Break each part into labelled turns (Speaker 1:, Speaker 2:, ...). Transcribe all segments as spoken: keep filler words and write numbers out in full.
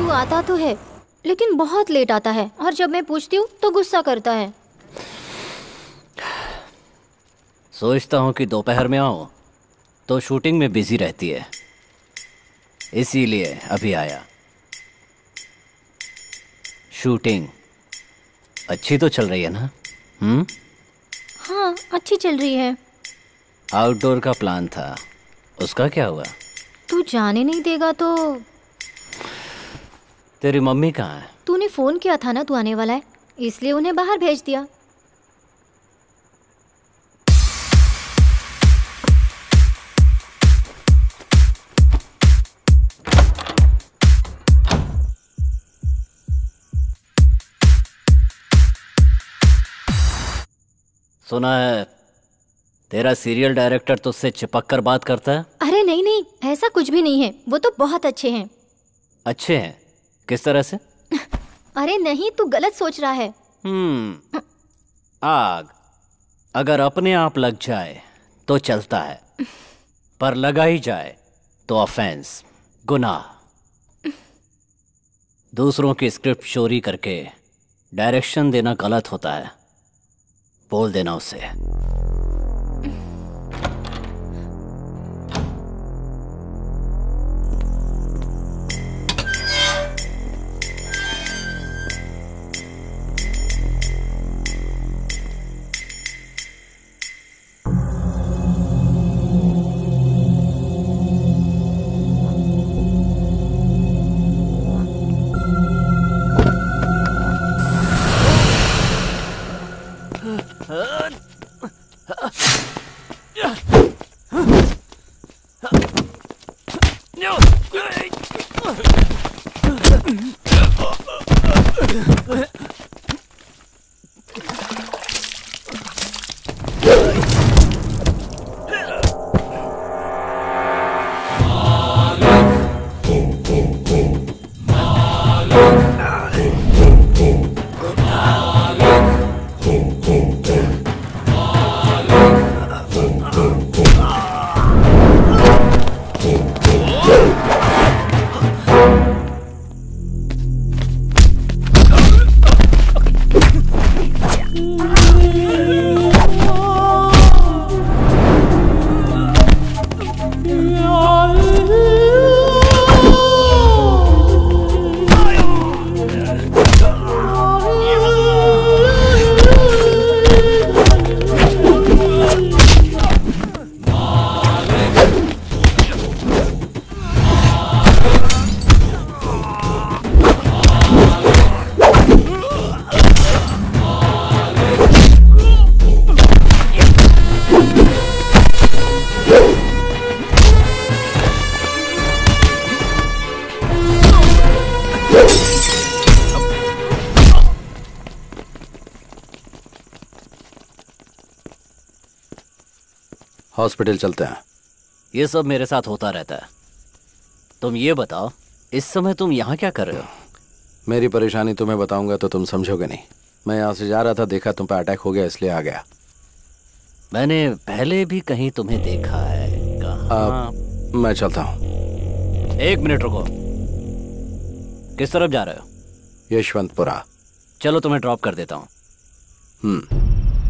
Speaker 1: तू आता तो है लेकिन बहुत लेट आता है, और जब मैं पूछती हूँ तो गुस्सा करता है।
Speaker 2: सोचता हूँ कि दोपहर में आऊँ तो शूटिंग में बिजी रहती है, इसीलिए अभी आया। शूटिंग अच्छी तो चल रही है ना? हम्म?
Speaker 1: हाँ, अच्छी चल रही है।
Speaker 2: आउटडोर का प्लान था, उसका क्या हुआ?
Speaker 1: तू जाने नहीं देगा तो?
Speaker 2: तेरी मम्मी कहाँ है?
Speaker 1: तूने फोन किया था ना तू आने वाला है, इसलिए उन्हें बाहर भेज दिया।
Speaker 2: सुना है तेरा सीरियल डायरेक्टर तुझसे चिपक कर बात करता है?
Speaker 1: अरे नहीं नहीं, ऐसा कुछ भी नहीं है, वो तो बहुत अच्छे हैं।
Speaker 2: अच्छे हैं? किस तरह से?
Speaker 1: अरे नहीं, तू गलत सोच रहा है।
Speaker 2: हम्म आग अगर अपने आप लग जाए तो चलता है, पर लगा ही जाए तो ऑफेंस, गुनाह। दूसरों की स्क्रिप्ट चोरी करके डायरेक्शन देना गलत होता है, बोल देना उसे।
Speaker 3: हॉस्पिटल चलते हैं।
Speaker 2: ये सब मेरे साथ होता रहता है। तुम ये बताओ, इस समय तुम यहाँ क्या कर रहे हो?
Speaker 3: मेरी परेशानी तुम्हें बताऊंगा तो तुम समझोगे नहीं। मैं यहाँ से जा रहा था, देखा तुम पे अटैक हो गया, इसलिए आ गया।
Speaker 2: मैंने पहले भी कहीं तुम्हें देखा है। कहाँ?
Speaker 3: मैं चलता हूँ।
Speaker 2: एक मिनट रुको, किस तरफ जा रहे हो?
Speaker 3: यशवंतपुरा।
Speaker 2: चलो तुम्हें ड्रॉप कर देता हूँ।
Speaker 3: हम्म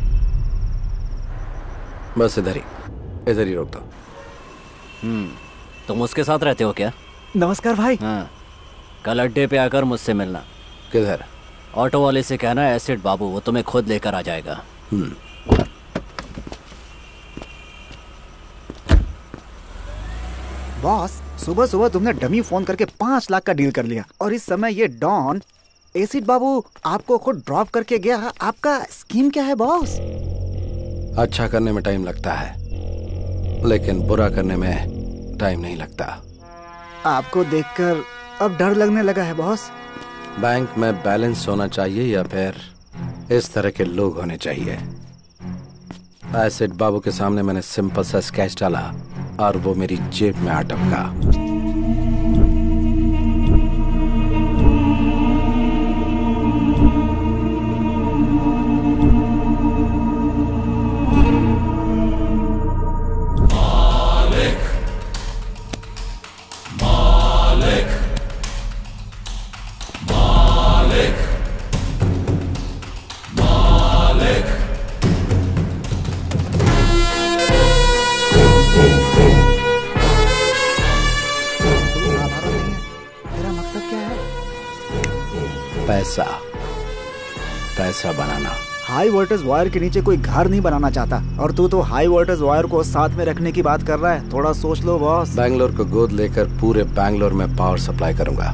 Speaker 3: बस इधर ही इधर ही रोक दो।
Speaker 2: हम्म तुम उसके साथ रहते हो क्या?
Speaker 4: नमस्कार भाई।
Speaker 2: हाँ, कल अड्डे पे आकर मुझसे मिलना।
Speaker 3: किधर?
Speaker 2: ऑटो वाले से कहना एसिड बाबू, वो तुम्हें खुद लेकर आ जाएगा।
Speaker 3: हम्म
Speaker 4: बॉस, सुबह सुबह तुमने डमी फोन करके पांच लाख का डील कर लिया, और इस समय ये डॉन एसिड बाबू आपको खुद ड्रॉप करके गया। आपका स्कीम क्या है बॉस?
Speaker 3: अच्छा करने में टाइम लगता है, लेकिन बुरा करने में टाइम नहीं लगता।
Speaker 4: आपको देखकर अब डर लगने लगा है बॉस।
Speaker 3: बैंक में बैलेंस होना चाहिए या फिर इस तरह के लोग होने चाहिए? एसिड बाबू के सामने मैंने सिंपल सा स्केच डाला और वो मेरी जेब में आ टपका। पैसा, पैसा बनाना।
Speaker 4: हाई वोल्टेज वायर के नीचे कोई घर नहीं बनाना चाहता, और तू तो हाई वोल्टेज वायर को साथ में रखने की बात कर रहा है। थोड़ा सोच लो बॉस।
Speaker 3: बैंगलोर को गोद लेकर पूरे बैंगलोर में पावर सप्लाई करूंगा।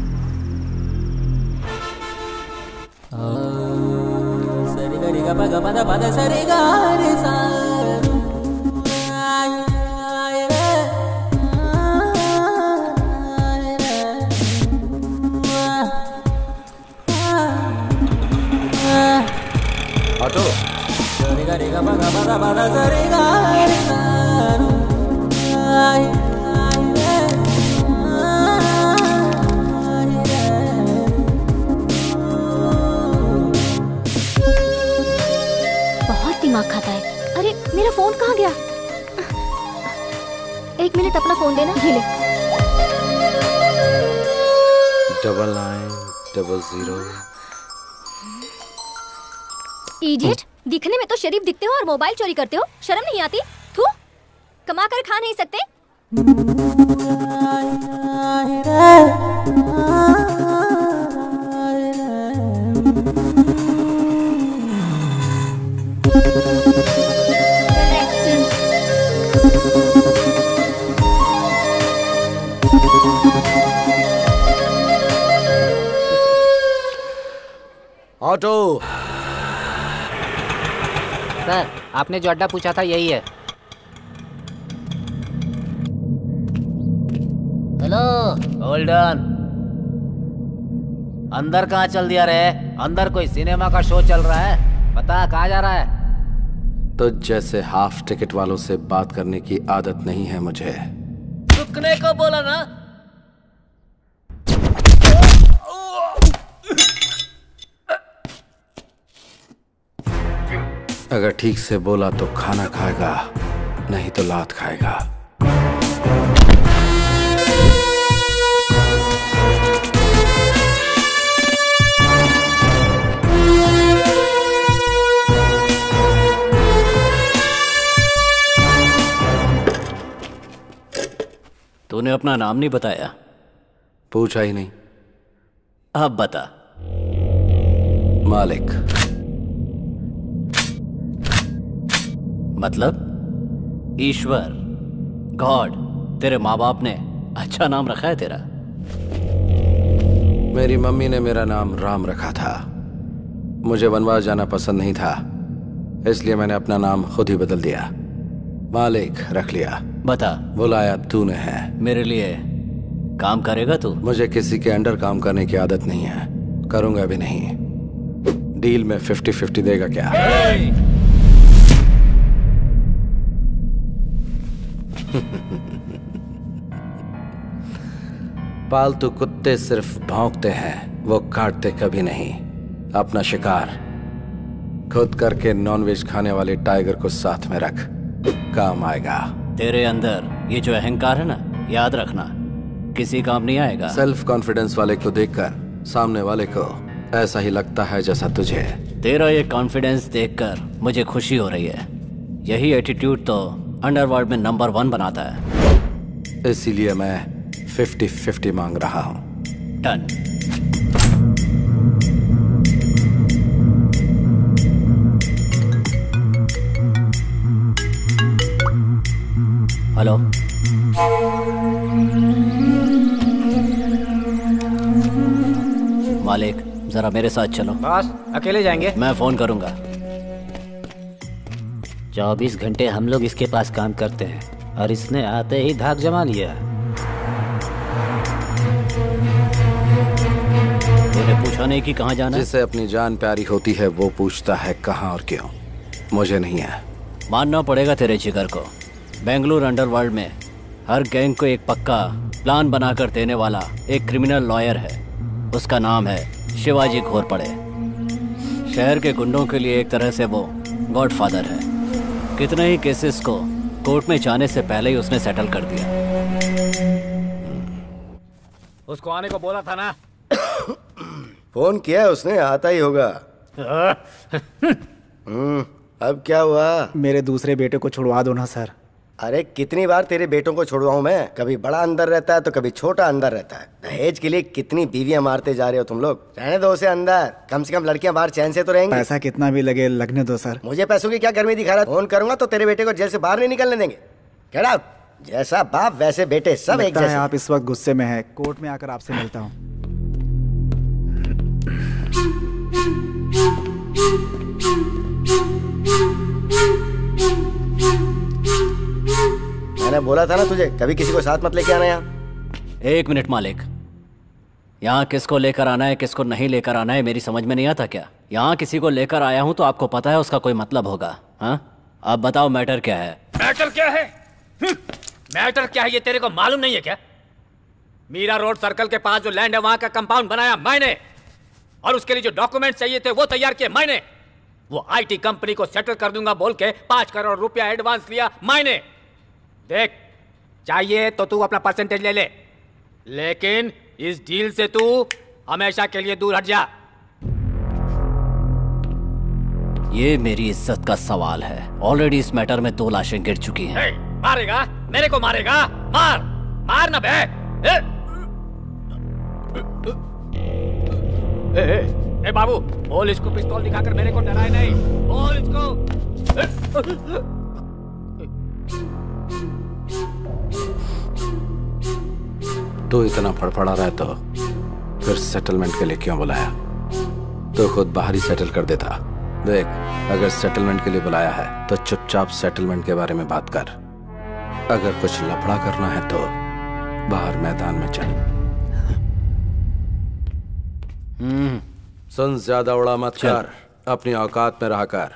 Speaker 3: ऑटो,
Speaker 1: बहुत दिमाग खाता है। अरे मेरा फोन कहाँ गया? एक मिनट, अपना फोन देना। ये ले।
Speaker 3: Double nine double zero.
Speaker 1: Idiot, दिखने में तो शरीफ दिखते हो और मोबाइल चोरी करते हो। शर्म नहीं आती? थू, कमा कर खा नहीं सकते?
Speaker 3: ऑटो।
Speaker 5: सर, आपने जो अड्डा पूछा था यही है।
Speaker 2: हेलो गोल्डन, अंदर कहाँ चल दिया रे? अंदर कोई सिनेमा का शो चल रहा है, बता कहाँ जा रहा है?
Speaker 3: तो जैसे हाफ टिकट वालों से बात करने की आदत नहीं है मुझे।
Speaker 2: रुकने को बोला ना।
Speaker 3: अगर ठीक से बोला तो खाना खाएगा, नहीं तो लात खाएगा।
Speaker 2: तूने अपना नाम नहीं बताया।
Speaker 3: पूछा ही नहीं।
Speaker 2: अब बता।
Speaker 3: मालिक।
Speaker 2: मतलब ईश्वर, गॉड। तेरे माँ बाप ने अच्छा नाम रखा है तेरा।
Speaker 3: मेरी मम्मी ने मेरा नाम राम रखा था। मुझे वनवास जाना पसंद नहीं था, इसलिए मैंने अपना नाम खुद ही बदल दिया। मालिक रख लिया।
Speaker 2: बता।
Speaker 3: बुलाया तूने है। मेरे
Speaker 2: लिए काम करेगा तू?
Speaker 3: मुझे किसी के अंडर काम करने की आदत नहीं है, करूंगा भी नहीं। डील में फिफ्टी फिफ्टी देगा क्या? hey! पालतू कुत्ते सिर्फ भौंकते हैं, वो काटते कभी नहीं। अपना शिकार खुद करके नॉनवेज खाने वाले टाइगर को साथ में रख, काम आएगा।
Speaker 2: तेरे अंदर ये जो अहंकार है ना, याद रखना किसी काम नहीं आएगा।
Speaker 3: सेल्फ कॉन्फिडेंस वाले को देखकर सामने वाले को ऐसा ही लगता है जैसा तुझे।
Speaker 2: तेरा ये कॉन्फिडेंस देखकर मुझे खुशी हो रही है। यही एटीट्यूड तो अंडरवर्ल्ड में नंबर वन बनाता है।
Speaker 3: इसीलिए मैं फिफ्टी फिफ्टी मांग रहा हूं।
Speaker 2: डन। हेलो, मालिक जरा मेरे साथ चलो।
Speaker 5: बॉस, अकेले जाएंगे?
Speaker 2: मैं फोन करूंगा।
Speaker 5: चौबीस घंटे हम लोग इसके पास काम करते हैं और इसने आते ही धाक जमा लिया।
Speaker 2: तूने पूछा नहीं कि कहाँ जाना?
Speaker 3: जिसे अपनी जान प्यारी होती है वो पूछता है कहाँ और क्यों। मुझे नहीं है।
Speaker 2: मानना पड़ेगा तेरे जिगर को। बेंगलुरु अंडरवर्ल्ड में हर गैंग को एक पक्का प्लान बनाकर देने वाला एक क्रिमिनल लॉयर है। उसका नाम है शिवाजी घोरपड़े। शहर के गुंडों के लिए एक तरह से वो गॉडफादर है। कितने ही केसेस को कोर्ट में जाने से पहले ही उसने सेटल कर दिया।
Speaker 6: उसको आने को बोला था ना?
Speaker 7: फोन किया उसने, आता ही होगा। हम्म, अब क्या हुआ?
Speaker 4: मेरे दूसरे बेटे को छुड़वा दो ना सर।
Speaker 7: अरे कितनी बार तेरे बेटों को छोड़वाऊं मैं, कभी बड़ा अंदर रहता है तो कभी छोटा अंदर रहता है। दहेज के लिए कितनी बीवियां मारते जा रहे हो तुम लोग। रहने दो उसे अंदर, कम से कम लड़कियां बाहर चैन से तो रहेंगी।
Speaker 4: पैसा कितना भी लगे लगने दो सर।
Speaker 7: मुझे पैसों की क्या गर्मी दिखा रहा है? फोन करूंगा तो तेरे बेटे को जेल से बाहर नहीं निकलने देंगे। Get out. जैसा बाप वैसे बेटे, सब एक जैसे।
Speaker 4: आप इस वक्त गुस्से में हैं। कोर्ट में आकर आपसे मिलता हूँ।
Speaker 7: मैंने बोला था ना तुझे, कभी किसी को साथ मत लेके आना यहाँ।
Speaker 2: एक मिनट मालिक, यहाँ किसको लेकर आना है किसको नहीं लेकर आना है मेरी समझ में नहीं आता क्या? यहाँ किसी को लेकर आया हूँ तो आपको पता है उसका कोई मतलब होगा। हाँ, अब बताओ मैटर क्या है?
Speaker 6: मैटर क्या है? मैटर क्या है ये तेरे को मालूम नहीं है क्या? मीरा रोड सर्कल के पास जो लैंड है वहां का कंपाउंड बनाया मैंने, और उसके लिए जो डॉक्यूमेंट चाहिए थे वो तैयार किए मैंने। वो आईटी कंपनी को सेटल कर दूंगा बोल के पांच करोड़ रुपया एडवांस लिया मैंने। देख, चाहिए तो तू अपना परसेंटेज ले ले, लेकिन इस डील से तू हमेशा के लिए दूर हट जा।
Speaker 2: ये मेरी इज्जत का सवाल है। ऑलरेडी इस मैटर में दो लाशें गिर चुकी हैं।
Speaker 6: ए, मारेगा? मेरे को मारेगा? मार मार ना बे। ए, ए, ए, ए बाबू, बोल इसको पिस्तौल दिखाकर मेरे को डराए नहीं। बोल इसको। ए,
Speaker 3: तो इतना फड़फड़ा रहा है तो फिर सेटलमेंट के लिए क्यों बुलाया? तो खुद बाहर ही सेटल कर देता। देख, अगर सेटलमेंट के लिए बुलाया है तो चुपचाप सेटलमेंट के बारे में बात कर। अगर कुछ लफड़ा करना है तो बाहर मैदान में चल।
Speaker 2: हम्म
Speaker 3: सुन, ज्यादा उड़ा मत कर, अपनी औकात में रहा कर।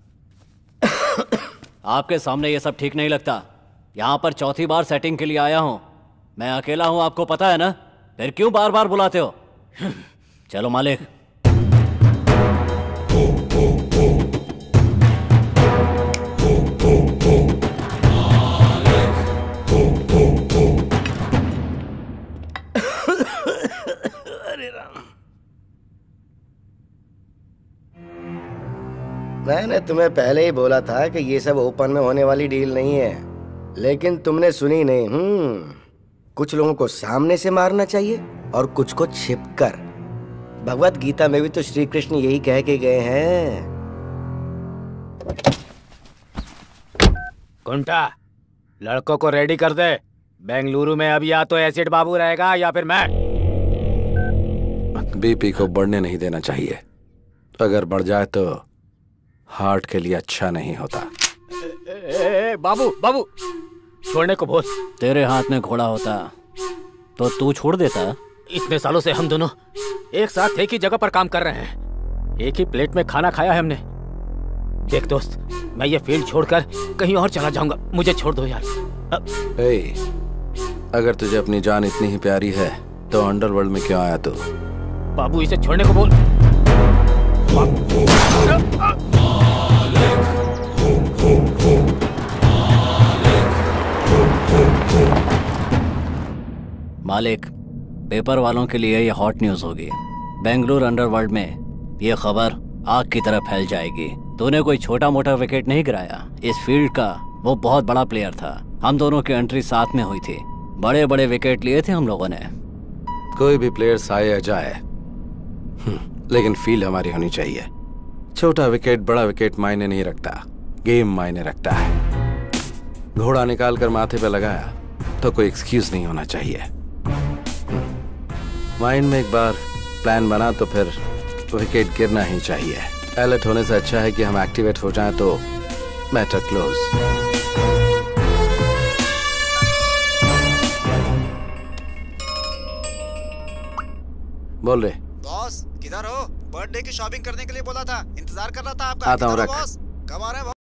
Speaker 2: आपके सामने ये सब ठीक नहीं लगता। यहाँ पर चौथी बार सेटिंग के लिए आया हूँ। मैं अकेला हूँ, आपको पता है ना, फिर क्यों बार बार बुलाते हो? चलो मालिक।
Speaker 7: अरे राम, मैंने तुम्हें पहले ही बोला था कि ये सब ओपन में होने वाली डील नहीं है, लेकिन तुमने सुनी नहीं। हम्म कुछ लोगों को सामने से मारना चाहिए और कुछ को छिपकर। भगवत गीता में भी तो श्री कृष्ण यही कह के गए हैं।
Speaker 6: कुंटा, लड़कों को रेडी कर दे। बेंगलुरु में अब या तो एसिड बाबू रहेगा या फिर मैं।
Speaker 3: बीपी को बढ़ने नहीं देना चाहिए। अगर बढ़ जाए तो हार्ट के लिए अच्छा नहीं होता।
Speaker 6: ए, ए, ए, बाबू बाबू छोड़ने को बोल।
Speaker 2: तेरे हाथ में घोड़ा होता तो तू छोड़ देता।
Speaker 6: इतने सालों से हम दोनों एक साथ एक ही जगह पर काम कर रहे हैं, एक ही प्लेट में खाना खाया है हमने। देख दोस्त, मैं ये फील्ड छोड़कर कहीं और चला जाऊंगा, मुझे छोड़ दो यार।
Speaker 3: ए, अगर तुझे अपनी जान इतनी ही प्यारी है तो अंडरवर्ल्ड में क्यों आया तू?
Speaker 6: बाबू इसे छोड़ने को बोल।
Speaker 2: मालिक, पेपर वालों के लिए ये हॉट न्यूज होगी। बेंगलुरु अंडरवर्ल्ड में ये खबर आग की तरह फैल जाएगी। तूने कोई छोटा मोटा विकेट नहीं गिराया। इस फील्ड का वो बहुत बड़ा प्लेयर था। हम दोनों की एंट्री साथ में हुई थी। बड़े बड़े विकेट लिए थे हम लोगों ने।
Speaker 3: कोई भी प्लेयर आए या जाए, लेकिन फील्ड हमारी होनी चाहिए। छोटा विकेट बड़ा विकेट मायने नहीं रखता, गेम मायने रखता है। घोड़ा निकाल कर माथे पे लगाया तो कोई एक्सक्यूज नहीं होना चाहिए। माइंड में एक बार प्लान बना तो फिर विकेट गिरना ही चाहिए। अलर्ट होने से अच्छा है कि हम एक्टिवेट हो जाएं तो मैटर क्लोज। बोल रहे
Speaker 4: बॉस, किधर हो? बर्थडे की शॉपिंग करने के लिए बोला था, इंतजार कर रहा था आपका।
Speaker 3: आता हूँ, रख।
Speaker 4: बॉस, कब आ रहे हैं?